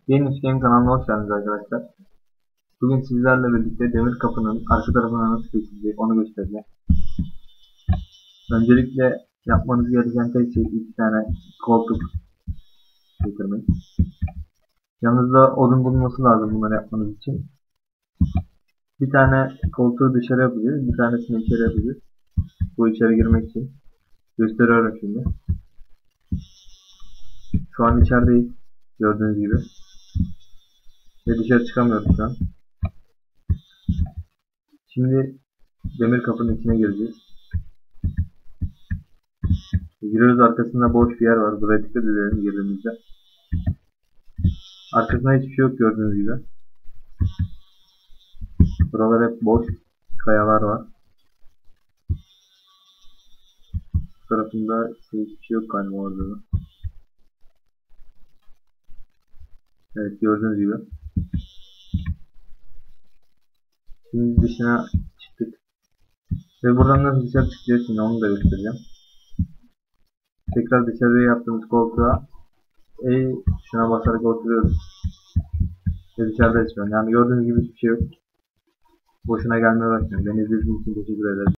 Yeni Game kanalına hoş geldiniz arkadaşlar. Bugün sizlerle birlikte demir kapının arka tarafına nasıl geçilecek onu göstereceğim. Öncelikle yapmanız gereken tek şey 2 tane koltuk getirmek. Yanınızda odun bulunması lazım bunları yapmanız için. Bir tane koltuğu dışarı yapacağız, bir tanesini içeri yapacağız. Bu içeri girmek için. Gösteriyorum şimdi. Şu an içerideyiz. Gördüğünüz gibi. Ve dışarı çıkamıyoruz şu an. Şimdi demir kapının içine gireceğiz. Giriyoruz, arkasında boş bir yer var. Buraya dikkat edelim girdiğimizde. Arkasında hiçbir şey yok gördüğünüz gibi. Buralar hep boş. Kayalar var. Bu tarafında hiçbir şey yok galiba orada da. Evet, gördüğünüz gibi. Şimdi dışına çıktık. Ve buradan nasıl dışarı çıkacağız şimdi onu da göstereceğim. Tekrar dışarıya yaptığımız koltuğa şuna basarak oturuyoruz. Ve dışarıda çıkıyoruz. Yani gördüğünüz gibi hiçbir şey yok. Boşuna gelmeye başlıyorum. Beni izlediğiniz için teşekkür ederim.